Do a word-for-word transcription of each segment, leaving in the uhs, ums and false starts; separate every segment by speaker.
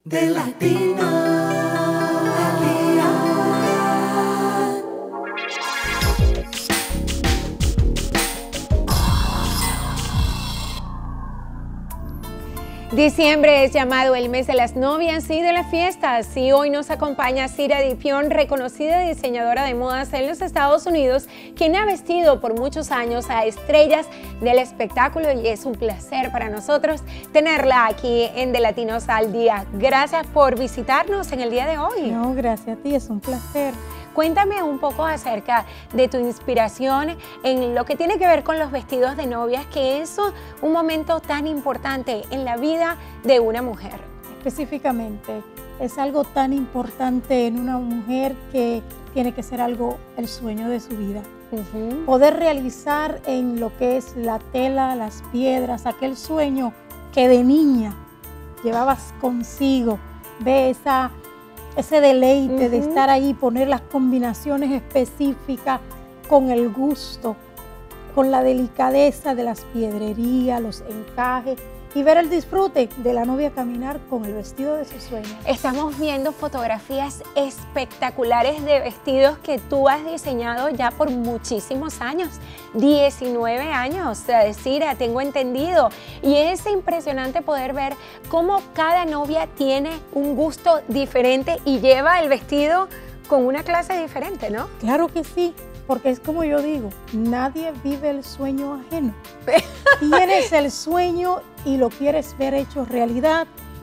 Speaker 1: de Latino al día.
Speaker 2: Diciembre es llamado el mes de las novias y de las fiestas, y hoy nos acompaña Cira Dipion, reconocida diseñadora de modas en los Estados Unidos, quien ha vestido por muchos años a estrellas del espectáculo, y es un placer para nosotros tenerla aquí en De Latinos al Día. Gracias por visitarnos en el día de hoy.
Speaker 3: No, gracias a ti, es un placer.
Speaker 2: Cuéntame un poco acerca de tu inspiración en lo que tiene que ver con los vestidos de novias, que es un momento tan importante en la vida de una mujer.
Speaker 3: Específicamente, es algo tan importante en una mujer que tiene que ser algo, el sueño de su vida. Uh-huh. Poder realizar en lo que es la tela, las piedras, aquel sueño que de niña llevabas consigo, ve esa... ese deleite uh-huh. de estar ahí, poner las combinaciones específicas con el gusto, con la delicadeza de las piedrerías, los encajes, y ver el disfrute de la novia caminar con el vestido de sus sueños.
Speaker 2: Estamos viendo fotografías espectaculares de vestidos que tú has diseñado ya por muchísimos años, diecinueve años, Cira, tengo entendido, y es impresionante poder ver cómo cada novia tiene un gusto diferente y lleva el vestido con una clase diferente, ¿no?
Speaker 3: Claro que sí, porque es como yo digo, nadie vive el sueño ajeno. Tienes el sueño y lo quieres ver hecho realidad,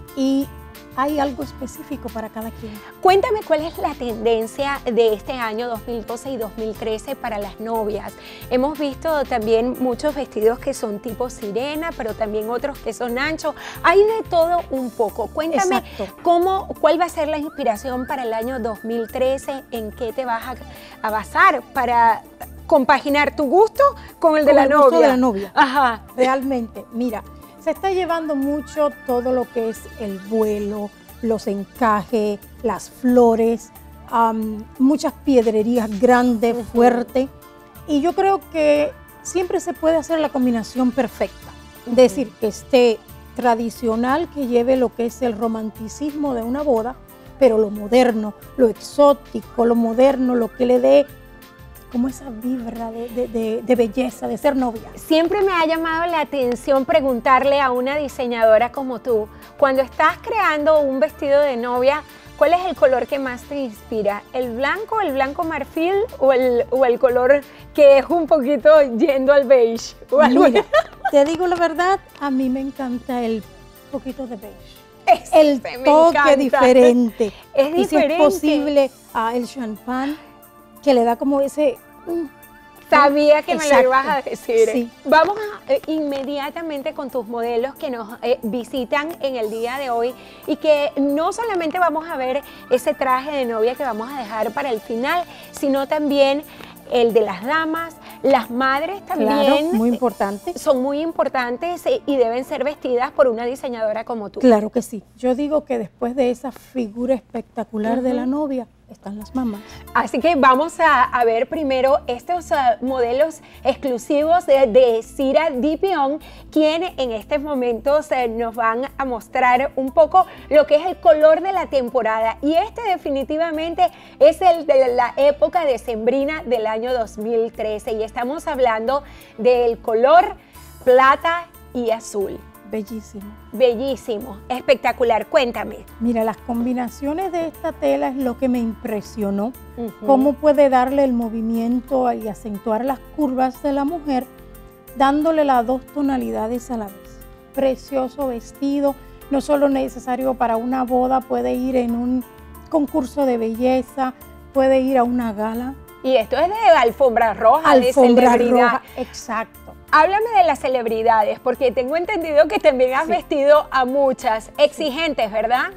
Speaker 3: y hay algo específico para cada quien.
Speaker 2: Cuéntame cuál es la tendencia de este año dos mil doce y dos mil trece para las novias. Hemos visto también muchos vestidos que son tipo sirena, pero también otros que son anchos. Hay de todo un poco. Cuéntame cómo, cuál va a ser la inspiración para el año dos mil trece, en qué te vas a, a basar para compaginar tu gusto con el
Speaker 3: con
Speaker 2: de la
Speaker 3: el
Speaker 2: novia.
Speaker 3: Gusto de la novia.
Speaker 2: Ajá.
Speaker 3: Realmente, mira, se está llevando mucho todo lo que es el vuelo, los encajes, las flores, um, muchas piedrerías grandes, uh-huh. fuertes. Y yo creo que siempre se puede hacer la combinación perfecta. Uh-huh. Es decir, que esté tradicional, que lleve lo que es el romanticismo de una boda, pero lo moderno, lo exótico, lo moderno, lo que le dé como esa vibra de, de, de, de belleza, de ser novia.
Speaker 2: Siempre me ha llamado la atención preguntarle a una diseñadora como tú, cuando estás creando un vestido de novia, ¿cuál es el color que más te inspira? ¿El blanco, el blanco marfil o el, o el color que es un poquito yendo al beige? O algo?
Speaker 3: Mira, te digo la verdad, a mí me encanta el poquito de beige.
Speaker 2: Ese
Speaker 3: el toque
Speaker 2: encanta.
Speaker 3: diferente.
Speaker 2: Es
Speaker 3: y
Speaker 2: diferente.
Speaker 3: Si es posible, uh, el champán, que le da como ese... Mm,
Speaker 2: Sabía que
Speaker 3: exacto.
Speaker 2: me lo ibas a decir.
Speaker 3: Sí.
Speaker 2: Vamos a, eh, inmediatamente con tus modelos que nos eh, visitan en el día de hoy, y que no solamente vamos a ver ese traje de novia que vamos a dejar para el final, sino también el de las damas, las madres también.
Speaker 3: Claro, muy importante.
Speaker 2: Son muy importantes y deben ser vestidas por una diseñadora como tú.
Speaker 3: Claro que sí. Yo digo que después de esa figura espectacular uh-huh. de la novia, están las mamás.
Speaker 2: Así que vamos a, a ver primero estos uh, modelos exclusivos de, de Cira Dipion, quien en estos momentos uh, nos van a mostrar un poco lo que es el color de la temporada. Y este definitivamente es el de la época decembrina del año dos mil trece. Y estamos hablando del color plata y azul.
Speaker 3: Bellísimo.
Speaker 2: Bellísimo, espectacular. Cuéntame.
Speaker 3: Mira, las combinaciones de esta tela es lo que me impresionó. Uh-huh. Cómo puede darle el movimiento y acentuar las curvas de la mujer, dándole las dos tonalidades a la vez. Precioso vestido, no solo necesario para una boda, puede ir en un concurso de belleza, puede ir a una gala.
Speaker 2: Y esto es de alfombra roja,
Speaker 3: alfombra
Speaker 2: de celebridad.
Speaker 3: roja, exacto.
Speaker 2: Háblame de las celebridades, porque tengo entendido que también has sí. vestido a muchas exigentes, ¿verdad?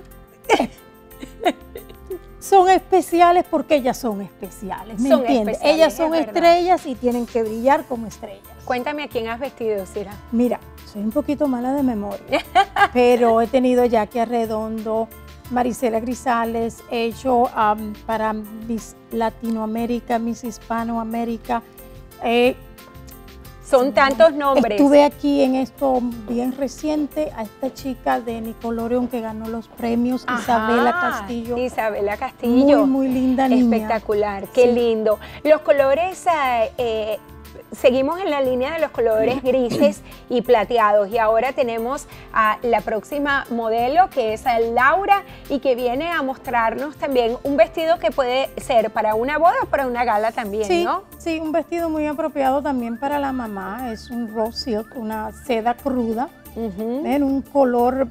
Speaker 3: Son especiales porque ellas son especiales, ¿me
Speaker 2: son
Speaker 3: entiendes? Ellas son estrellas y tienen que brillar como estrellas.
Speaker 2: Cuéntame a quién has vestido, Cira.
Speaker 3: Mira, soy un poquito mala de memoria, pero he tenido Jackie Arredondo, Marisela Grisales, he hecho um, para Miss Latinoamérica, Miss Hispanoamérica, eh,
Speaker 2: Son tantos nombres.
Speaker 3: Estuve aquí en esto bien reciente a esta chica de Nickelodeon que ganó los premios,
Speaker 2: Ajá,
Speaker 3: Isabela Castillo.
Speaker 2: Isabela Castillo.
Speaker 3: Muy, muy linda niña.
Speaker 2: Espectacular, qué
Speaker 3: Sí.
Speaker 2: lindo. Los colores, eh, eh, seguimos en la línea de los colores grises y plateados. Y ahora tenemos a la próxima modelo, que es Laura, y que viene a mostrarnos también un vestido que puede ser para una boda o para una gala también,
Speaker 3: Sí,
Speaker 2: ¿no?
Speaker 3: sí, un vestido muy apropiado también para la mamá. Es un raw silk, una seda cruda,
Speaker 2: Ujú.
Speaker 3: en un color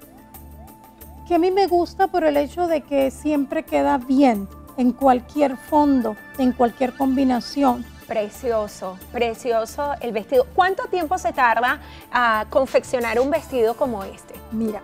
Speaker 3: que a mí me gusta por el hecho de que siempre queda bien en cualquier fondo, en cualquier combinación.
Speaker 2: Precioso, precioso el vestido. ¿Cuánto tiempo se tarda a confeccionar un vestido como este?
Speaker 3: Mira,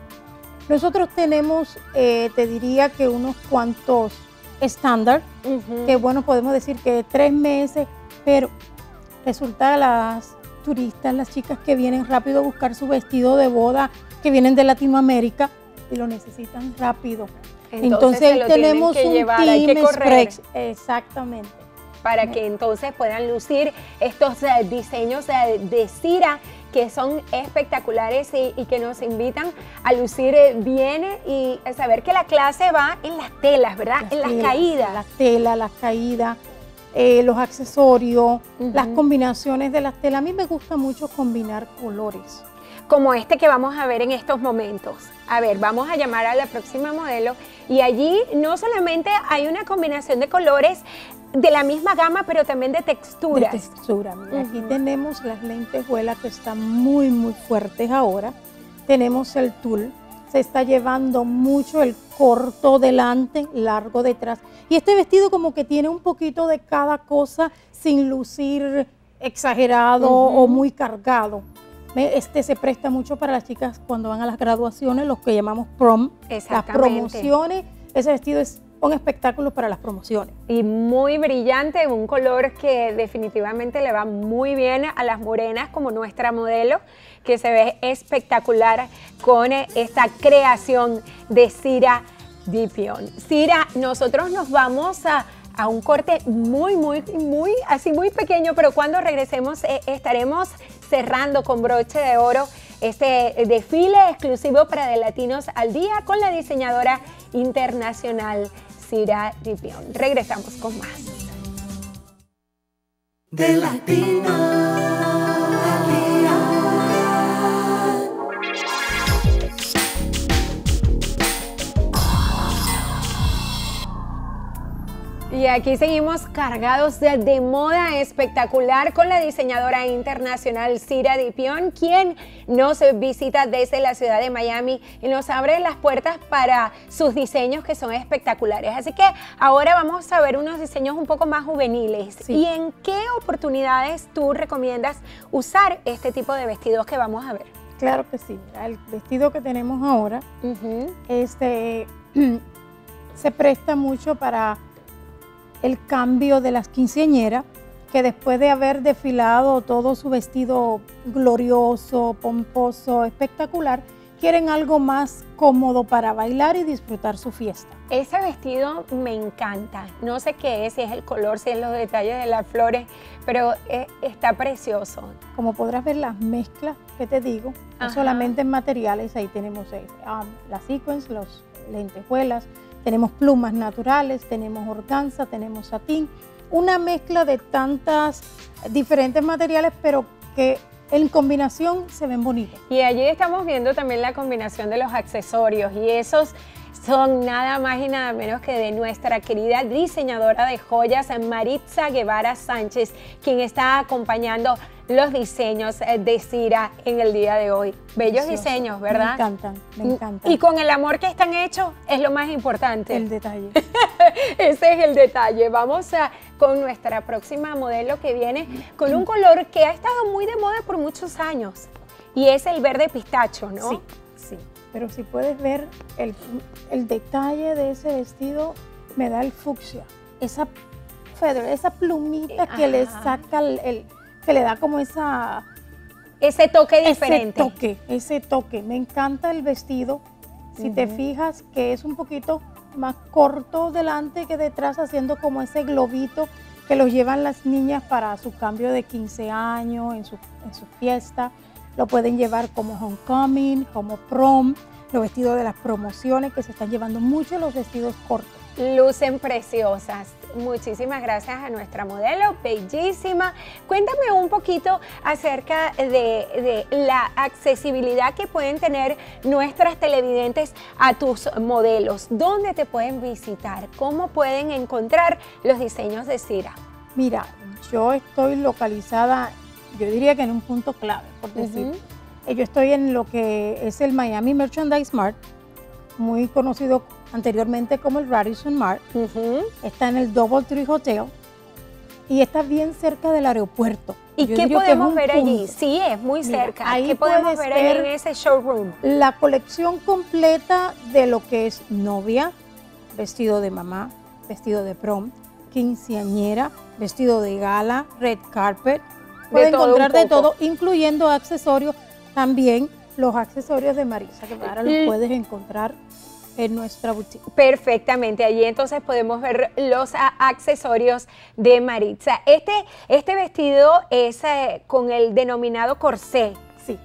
Speaker 3: nosotros tenemos, eh, te diría que unos cuantos estándar,
Speaker 2: Ujú.
Speaker 3: que bueno, podemos decir que tres meses, pero resulta las turistas, las chicas que vienen rápido a buscar su vestido de boda, que vienen de Latinoamérica y lo necesitan rápido. Entonces,
Speaker 2: se lo tienen
Speaker 3: tenemos
Speaker 2: que
Speaker 3: un
Speaker 2: llevar, hay que
Speaker 3: team
Speaker 2: correr
Speaker 3: express, exactamente.
Speaker 2: para que entonces puedan lucir estos eh, diseños eh, de Cira que son espectaculares y, y que nos invitan a lucir eh, bien y a saber que la clase va en las telas, ¿verdad?
Speaker 3: Las
Speaker 2: en las
Speaker 3: telas,
Speaker 2: caídas.
Speaker 3: Las telas, las caídas, eh, los accesorios,
Speaker 2: Ujú.
Speaker 3: las combinaciones de las telas. A mí me gusta mucho combinar colores.
Speaker 2: Como este que vamos a ver en estos momentos. A ver, vamos a llamar a la próxima modelo y allí no solamente hay una combinación de colores de la misma gama, pero también de texturas.
Speaker 3: De textura. Mira, aquí
Speaker 2: Ujú.
Speaker 3: tenemos las lentejuelas que están muy, muy fuertes ahora. Tenemos el tul. Se está llevando mucho el corto delante, largo detrás. Y este vestido como que tiene un poquito de cada cosa sin lucir exagerado
Speaker 2: Ujú.
Speaker 3: o muy cargado. Me- Este se presta mucho para las chicas cuando van a las graduaciones, los que llamamos prom, las
Speaker 2: Exactamente.
Speaker 3: promociones. Ese vestido es un espectáculo para las promociones.
Speaker 2: Y muy brillante, un color que definitivamente le va muy bien a las morenas como nuestra modelo, que se ve espectacular con esta creación de Cira Dipion. Cira, nosotros nos vamos a, a un corte muy, muy, muy, así muy pequeño, pero cuando regresemos eh, estaremos cerrando con broche de oro este desfile exclusivo para De Latinos al Día con la diseñadora internacional Cira Dipion. Regresamos con más.
Speaker 1: De Latinos al Día.
Speaker 2: Y aquí seguimos cargados de, de moda espectacular con la diseñadora internacional Cira Dipion, quien nos visita desde la ciudad de Miami y nos abre las puertas para sus diseños que son espectaculares. Así que ahora vamos a ver unos diseños un poco más juveniles.
Speaker 3: Sí.
Speaker 2: ¿Y en qué oportunidades tú recomiendas usar este tipo de vestidos que vamos a ver?
Speaker 3: Claro que sí. Mira, el vestido que tenemos ahora
Speaker 2: Ujú.
Speaker 3: este, se presta mucho para el cambio de las quinceañeras, que después de haber desfilado todo su vestido glorioso, pomposo, espectacular, quieren algo más cómodo para bailar y disfrutar su fiesta.
Speaker 2: Ese vestido me encanta. No sé qué es, si es el color, si es los detalles de las flores, pero eh, está precioso.
Speaker 3: Como podrás ver las mezclas que te digo, no
Speaker 2: Ajá.
Speaker 3: solamente en materiales, ahí tenemos eh, um, las sequins, los lentejuelas, tenemos plumas naturales, tenemos organza, tenemos satín, una mezcla de tantas diferentes materiales, pero que en combinación se ven bonitos.
Speaker 2: Y allí estamos viendo también la combinación de los accesorios y esos son nada más y nada menos que de nuestra querida diseñadora de joyas, Maritza Guevara Sánchez, quien está acompañando los diseños de Cira en el día de hoy. Bellos
Speaker 3: Precioso.
Speaker 2: diseños, ¿verdad?
Speaker 3: Me encantan, me encantan.
Speaker 2: Y con el amor que están hechos es lo más importante.
Speaker 3: el detalle.
Speaker 2: Ese es el detalle. Vamos a, con nuestra próxima modelo que viene con un color que ha estado muy de moda por muchos años y es el verde pistacho, ¿no?
Speaker 3: Sí, sí. Pero si puedes ver el, el detalle de ese vestido, me da el fucsia. Esa feather, esa plumita que le
Speaker 2: Ajá.
Speaker 3: saca el, el- que le da como esa
Speaker 2: Ese toque diferente.
Speaker 3: ese toque, ese toque. Me encanta el vestido. Si te fijas que es un poquito más corto delante que detrás, haciendo como ese globito que los llevan las niñas para su cambio de quince años, en su, en su fiesta. Lo pueden llevar como homecoming, como prom, los vestidos de las promociones, que se están llevando mucho los vestidos cortos.
Speaker 2: Lucen preciosas. Muchísimas gracias a nuestra modelo, bellísima. Cuéntame un poquito acerca de, de la accesibilidad que pueden tener nuestras televidentes a tus modelos. ¿Dónde te pueden visitar? ¿Cómo pueden encontrar los diseños de Cira?
Speaker 3: Mira, yo estoy localizada, yo diría que en un punto clave, por decir. Uh-huh. Yo estoy en lo que es el Miami Merchandise Mart, muy conocido anteriormente como el Radisson Mart. Uh-huh. Está en el Doubletree Hotel y está bien cerca del aeropuerto.
Speaker 2: ¿Y Yo qué podemos ver punto. allí? Sí, es muy Mira, cerca.
Speaker 3: Ahí
Speaker 2: ¿Qué podemos ver ahí en ese showroom?
Speaker 3: La colección completa de lo que es novia, vestido de mamá, vestido de prom, quinceañera, vestido de gala, red carpet. Pueden encontrar de todo, incluyendo accesorios, también los accesorios de Maritza, que ahora los puedes encontrar en nuestra boutique.
Speaker 2: Perfectamente, allí entonces podemos ver los a, accesorios de Maritza. Este, este vestido es eh, con el denominado corsé.
Speaker 3: Sí.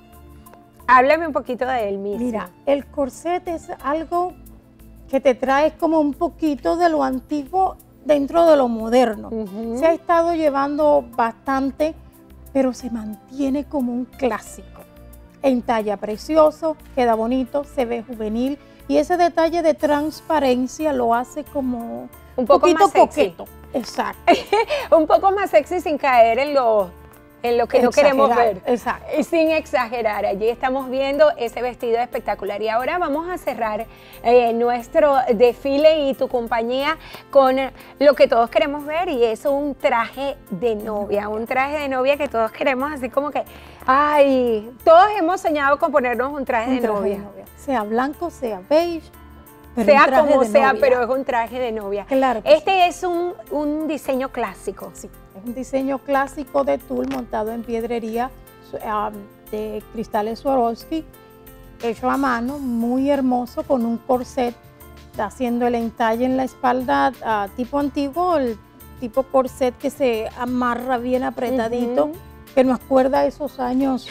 Speaker 2: Háblame un poquito de él mismo.
Speaker 3: Mira, el corset es algo que te trae como un poquito de lo antiguo dentro de lo moderno. Uh-huh. Se ha estado llevando bastante, pero se mantiene como un clásico. En talla precioso, queda bonito, se ve juvenil y ese detalle de transparencia lo hace como
Speaker 2: un poco
Speaker 3: poquito
Speaker 2: más sexy.
Speaker 3: Coqueto. Exacto.
Speaker 2: Un poco más sexy sin caer en lo, en lo que no queremos ver.
Speaker 3: Exacto.
Speaker 2: Y sin exagerar. Allí estamos viendo ese vestido espectacular. Y ahora vamos a cerrar eh, nuestro desfile y tu compañía con lo que todos queremos ver, y es un traje de novia. Un traje de novia que todos queremos, así como que, ay, todos hemos soñado con ponernos un traje, un de, traje novia. de novia.
Speaker 3: Sea blanco, sea beige.
Speaker 2: Pero sea como sea, novia. Pero es un traje de novia.
Speaker 3: Claro que
Speaker 2: este
Speaker 3: sí.
Speaker 2: es un, un diseño clásico.
Speaker 3: Sí, es un diseño clásico de tul montado en piedrería um, de cristales Swarovski, hecho a mano, muy hermoso, con un corset, haciendo el entalle en la espalda uh, tipo antiguo, el tipo corset que se amarra bien apretadito, uh-huh. que nos acuerda a esos años.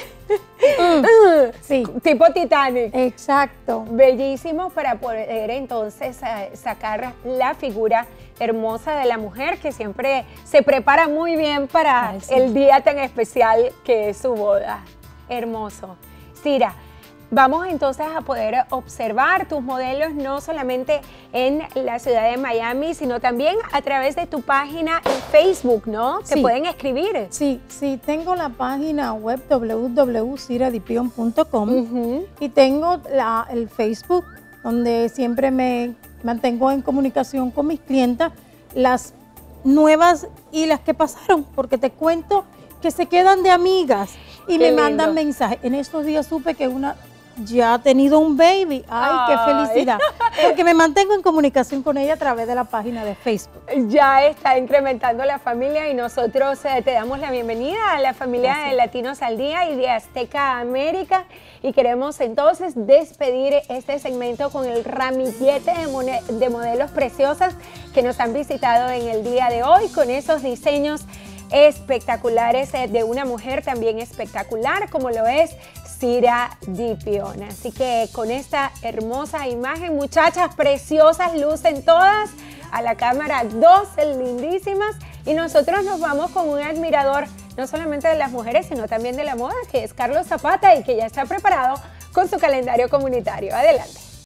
Speaker 2: mm, sí. Tipo Titanic.
Speaker 3: Exacto.
Speaker 2: Bellísimo, para poder entonces sacar la figura hermosa de la mujer, que siempre se prepara muy bien para Ay, sí. el día tan especial que es su boda. Hermoso. Cira, vamos entonces a poder observar tus modelos no solamente en la ciudad de Miami, sino también a través de tu página en Facebook, ¿no? Te
Speaker 3: sí.
Speaker 2: pueden escribir.
Speaker 3: Sí, sí, tengo la página web w w w punto cira dipion punto com uh-huh. y tengo la, el Facebook, donde siempre me mantengo en comunicación con mis clientas, las nuevas y las que pasaron, porque te cuento que se quedan de amigas y Qué me lindo. mandan mensajes. En estos días supe que una ya ha tenido un baby. ¡Ay, Ay, qué felicidad! Porque me mantengo en comunicación con ella a través de la página de Facebook.
Speaker 2: Ya está incrementando la familia y nosotros eh, te damos la bienvenida a la familia Gracias. de Latinos al Día y de Azteca América. Y queremos entonces despedir este segmento con el ramillete de, de modelos preciosas que nos han visitado en el día de hoy, con esos diseños espectaculares de una mujer también espectacular como lo es Cira Dipion. Así que con esta hermosa imagen, muchachas preciosas, lucen todas a la cámara, dos lindísimas, y nosotros nos vamos con un admirador no solamente de las mujeres sino también de la moda, que es Carlos Zapata, y que ya está preparado con su calendario comunitario. Adelante.